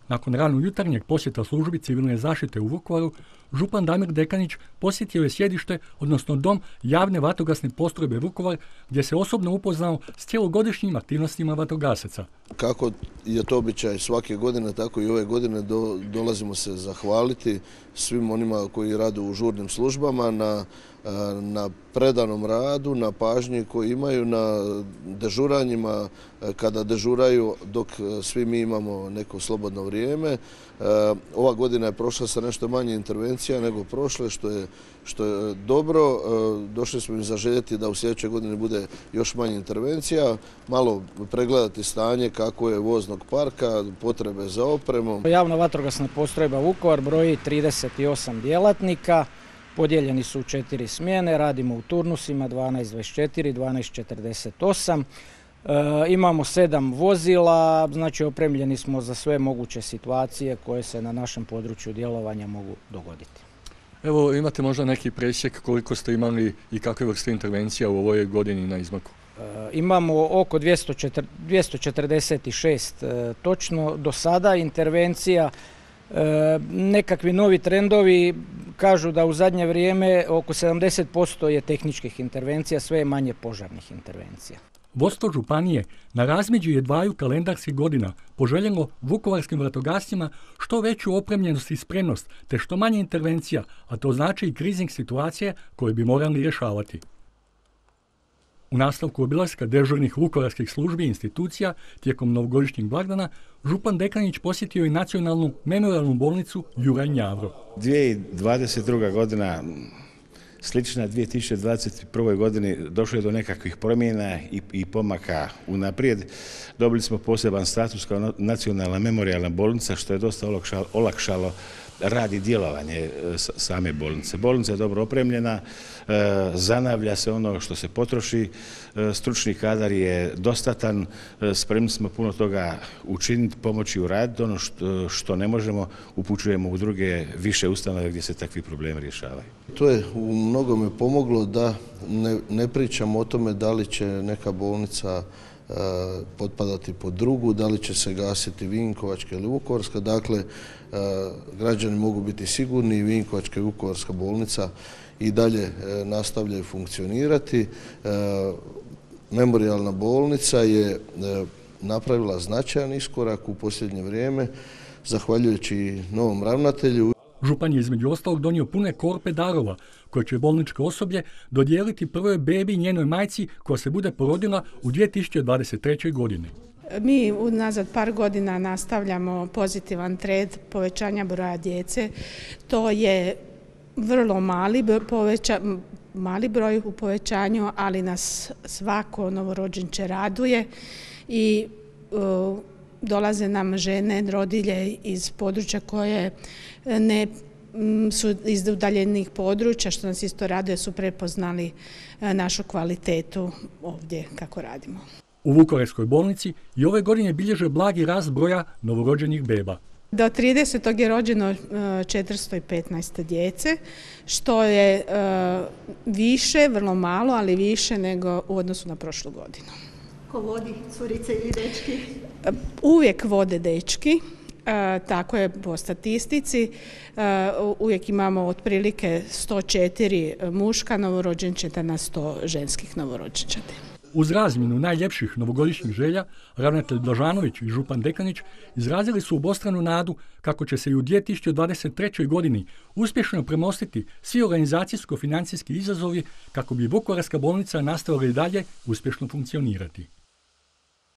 Nakon rano jutarnjeg posjeta službi civilne zaštite u Vukovaru, župan Damir Dekanić posjetio je sjedište, odnosno dom javne vatrogasne postrojbe Vukovar, gdje se osobno upoznao s cijelogodišnjim aktivnostima vatrogasaca. Kako je to običaj svake godine, tako i ove godine dolazimo se zahvaliti svim onima koji rade u žurnim službama na predanom radu, na pažnji koju imaju, na dežuranjima kada dežuraju dok svi mi imamo neko slobodno vrijeme. Ova godina je prošla sa nešto manje intervencija nego prošle, što je dobro. Došli smo im zaželjeti da u sljedećoj godini bude još manje intervencija, malo pregledati stanje kako je voznog parka, potrebe za opremom. Javna vatrogasna postrojba Vukovar broji 38 djelatnika, podijeljeni su u 4 smjene, radimo u turnusima 12:24, 12:48. Imamo 7 vozila, znači opremljeni smo za sve moguće situacije koje se na našem području djelovanja mogu dogoditi. Evo, imate možda neki presjek koliko ste imali i kakve vrste intervencija u ovoj godini na izmaku? Imamo oko 246 točno do sada intervencija. Nekakvi novi trendovi kažu da u zadnje vrijeme oko 70% je tehničkih intervencija, sve je manje požarnih intervencija. Vodstvo županije na razmeđu je dvaju kalendarskih godina poželjelo vukovarskim vatrogascima što veću opremljenost i spremnost, te što manje intervencija, a to znači i kriznih situacija koje bi morali rješavati. U nastavku obilaska dežurnih vukovarskih službi i institucija tijekom novogodišnjeg blagdana, župan Dekanić posjetio i nacionalnu memorijalnu bolnicu Juraj Njavro. 2022. godina slična 2021. godini došlo je do nekakvih promjena i pomaka unaprijed. Dobili smo poseban status kao nacionalna memorijalna bolnica, što je dosta olakšalo rad i djelovanje same bolnice. Bolnica je dobro opremljena, zanavlja se ono što se potroši, stručni kadar je dostatan, spremni smo puno toga učiniti, pomoći u rad, ono što ne možemo upućujemo u druge više ustanove gdje se takvi problemi rješavaju. To je u mnogome pomoglo da ne pričamo o tome da li će neka bolnica potpadati pod drugu, da li će se gasiti Vinkovačka ili Vukovarska. Dakle, građani mogu biti sigurni, Vinkovačka i Vukovarska bolnica i dalje nastavljaju funkcionirati. Memorijalna bolnica je napravila značajan iskorak u posljednje vrijeme, zahvaljujući novom ravnatelju. Župan je između ostalog donio pune korpe darova koje će bolničko osoblje dodijeliti prvoj bebi i njenoj majci koja se bude porodila u 2023. godini. Mi unazad par godina nastavljamo pozitivan trend povećanja broja djece. To je vrlo mali broj u povećanju, ali nas svako novorođenče raduje i dolaze nam žene, rodilje iz područja koje ne su iz udaljenih područja, što nas isto raduje, su prepoznali našu kvalitetu ovdje kako radimo. U Vukovarskoj bolnici i ove godine bilježe blagi rast broja novorođenih beba. Do 30. je rođeno 415 djece, što je više, vrlo malo, ali više nego u odnosu na prošlu godinu. Ko vodi, curice ili dečki? Uvijek vode dečki, tako je po statistici. Uvijek imamo otprilike 104 muška novorođenčeta na 100 ženskih novorođenčeta. Uz razmjenu najljepših novogodišnjih želja, ravnatelj Blažanović i župan Dekanić izrazili su obostranu nadu kako će se i u 2023. godini uspješno premostiti svi organizacijsko-financijski izazovi kako bi Vukovarska bolnica nastavila i dalje uspješno funkcionirati.